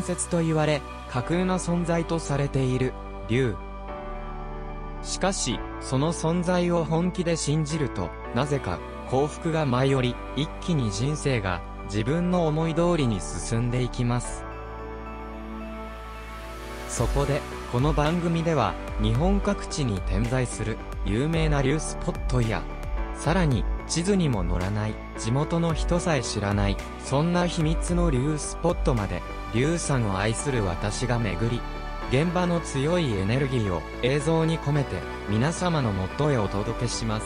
説と言われ、架空の存在とされている、竜。しかし、その存在を本気で信じると、なぜか、幸福が舞い降り、一気に人生が、自分の思い通りに進んでいきます。そこで、この番組では、日本各地に点在する、有名な竜スポットや、さらに、地図にも載らない、地元の人さえ知らない、そんな秘密の竜スポットまで、竜さんを愛する私が巡り、現場の強いエネルギーを映像に込めて、皆様のもとへお届けします。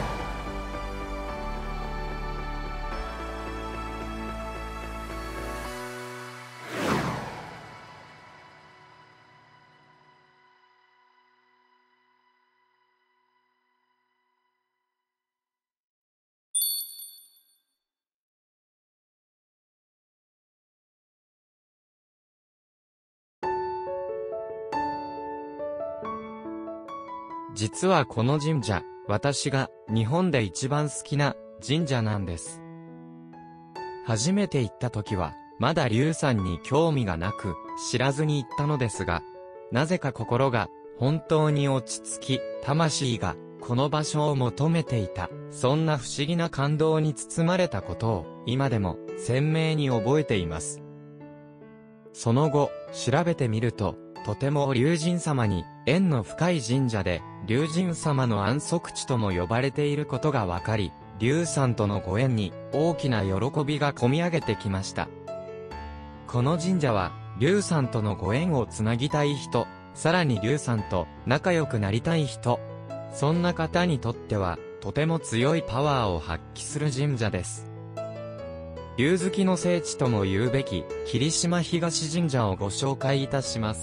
実はこの神社、私が日本で一番好きな神社なんです。初めて行った時は、まだ竜さんに興味がなく、知らずに行ったのですが、なぜか心が本当に落ち着き、魂がこの場所を求めていた、そんな不思議な感動に包まれたことを、今でも鮮明に覚えています。その後、調べてみると、とても龍神様に縁の深い神社で、龍神様の安息地とも呼ばれていることがわかり、龍さんとのご縁に大きな喜びがこみ上げてきました。この神社は、龍さんとのご縁をつなぎたい人、さらに龍さんと仲良くなりたい人、そんな方にとっては、とても強いパワーを発揮する神社です。龍好きの聖地とも言うべき、霧島東神社をご紹介いたします。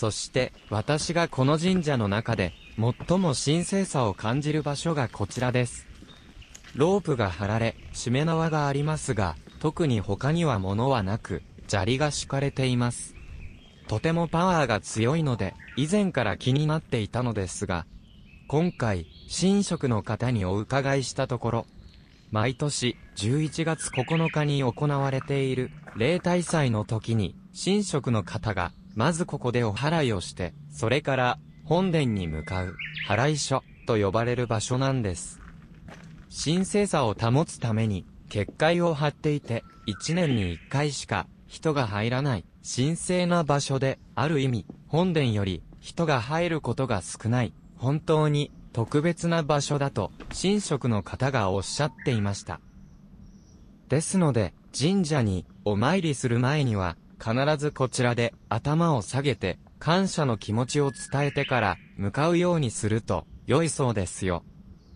そして私がこの神社の中で最も神聖さを感じる場所がこちらです。ロープが張られ、しめ縄がありますが、特に他には物はなく、砂利が敷かれています。とてもパワーが強いので、以前から気になっていたのですが、今回、神職の方にお伺いしたところ、毎年11月9日に行われている例大祭の時に、神職の方が、まずここでお祓いをして、それから本殿に向かう、祓い所と呼ばれる場所なんです。神聖さを保つために、結界を張っていて、1年に1回しか人が入らない、神聖な場所で、ある意味、本殿より人が入ることが少ない、本当に特別な場所だと、神職の方がおっしゃっていました。ですので、神社にお参りする前には、必ずこちらで頭を下げて、感謝の気持ちを伝えてから向かうようにすると良いそうですよ。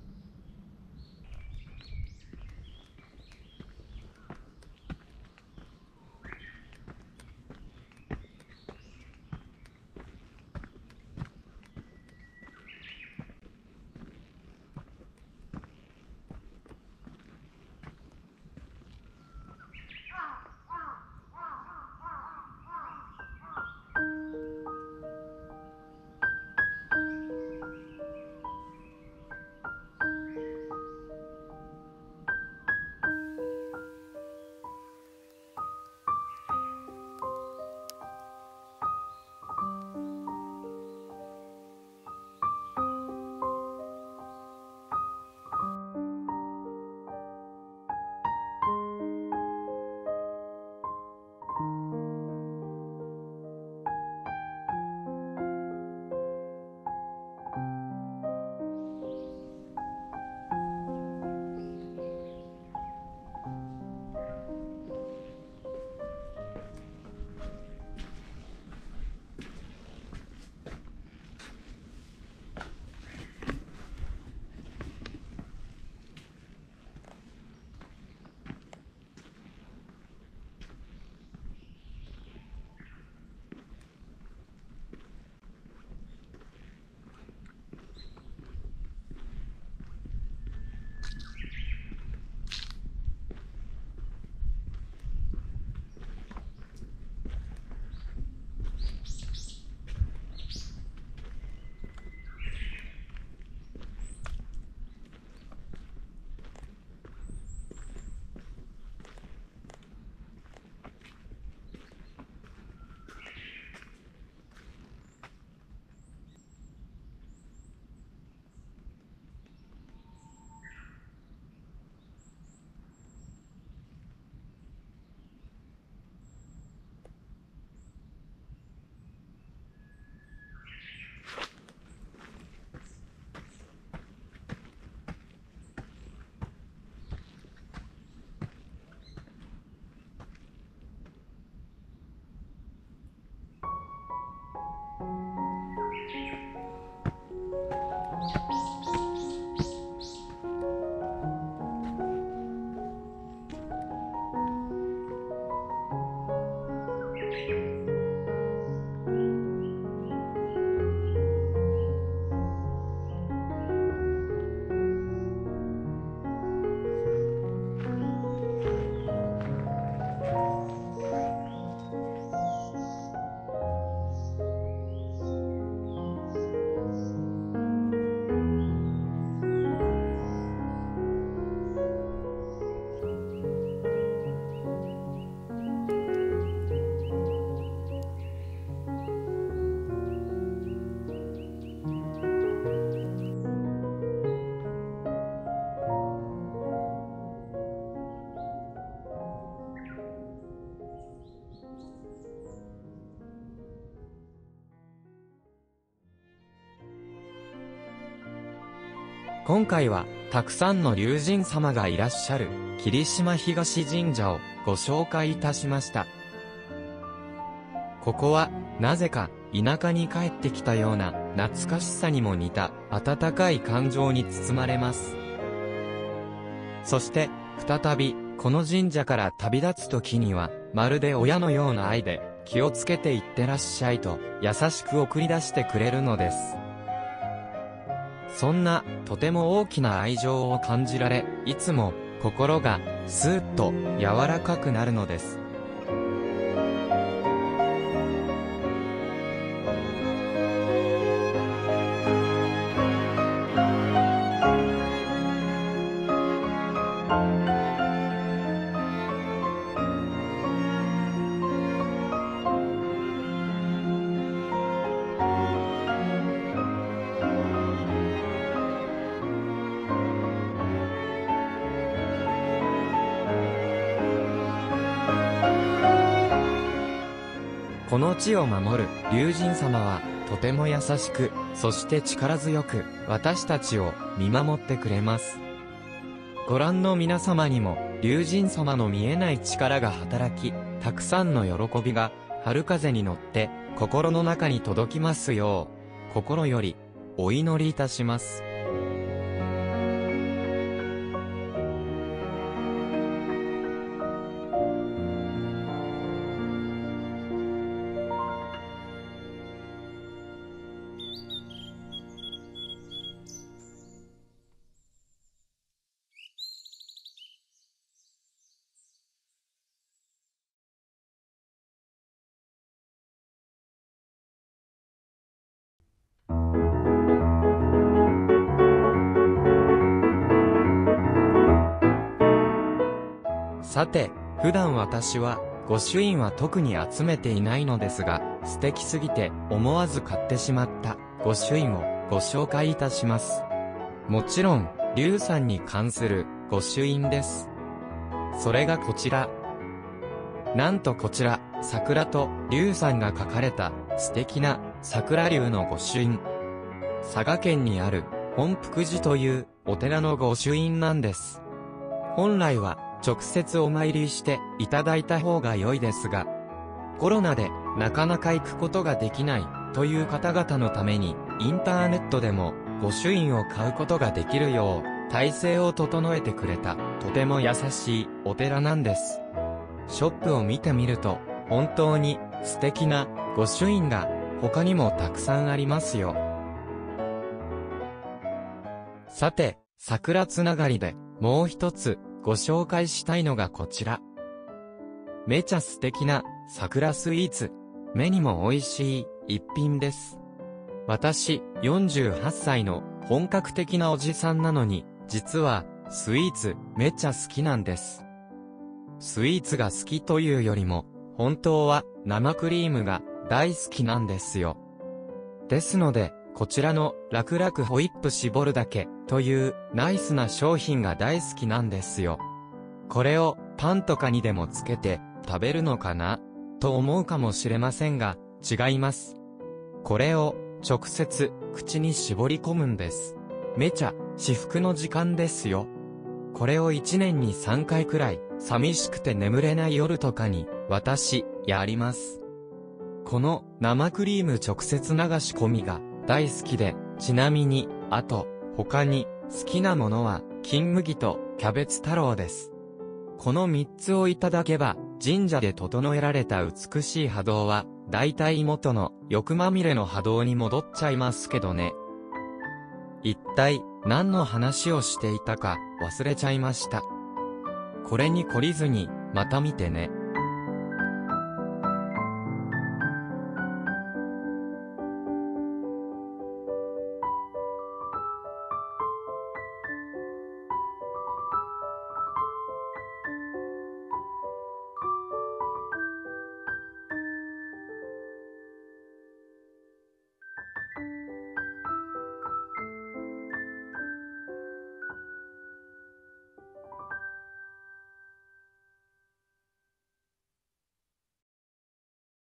今回は、たくさんの龍神様がいらっしゃる、霧島東神社をご紹介いたしました。ここは、なぜか、田舎に帰ってきたような、懐かしさにも似た、温かい感情に包まれます。そして、再び、この神社から旅立つ時には、まるで親のような愛で、 気をつけていってらっしゃいと優しく送り出してくれるのです。そんなとても大きな愛情を感じられ、いつも心がスーッと柔らかくなるのです。この地を守る龍神様はとても優しく、そして力強く私たちを見守ってくれます。ご覧の皆様にも龍神様の見えない力が働き、たくさんの喜びが春風に乗って心の中に届きますよう、心よりお祈りいたします。さて、普段私は、御朱印は特に集めていないのですが、素敵すぎて思わず買ってしまった御朱印をご紹介いたします。もちろん、龍さんに関する御朱印です。それがこちら。なんとこちら、桜と龍さんが書かれた素敵な桜龍の御朱印。佐賀県にある本福寺というお寺の御朱印なんです。本来は直接お参りしていただいた方が良いですが、コロナでなかなか行くことができないという方々のためにインターネットでも御朱印を買うことができるよう体制を整えてくれたとても優しいお寺なんです。ショップを見てみると本当に素敵な御朱印が他にもたくさんありますよ。さて、桜つながりでもう一つご紹介したいのがこちら。めちゃ素敵な桜スイーツ。目にも美味しい一品です。私、48歳の本格的なおじさんなのに、実はスイーツめっちゃ好きなんです。スイーツが好きというよりも、本当は生クリームが大好きなんですよ。ですので、こちらの楽々ホイップ絞るだけというナイスな商品が大好きなんですよ。これをパンとかにでもつけて食べるのかなと思うかもしれませんが、違います。これを直接口に絞り込むんです。めちゃ至福の時間ですよ。これを1年に3回くらい寂しくて眠れない夜とかに私やります。この生クリーム直接流し込みが大好きで、ちなみに、あと、他に、好きなものは、金麦と、キャベツ太郎です。この3つをいただけば、神社で整えられた美しい波動は、だいたい元の、欲まみれの波動に戻っちゃいますけどね。一体、何の話をしていたか、忘れちゃいました。これに懲りずに、また見てね。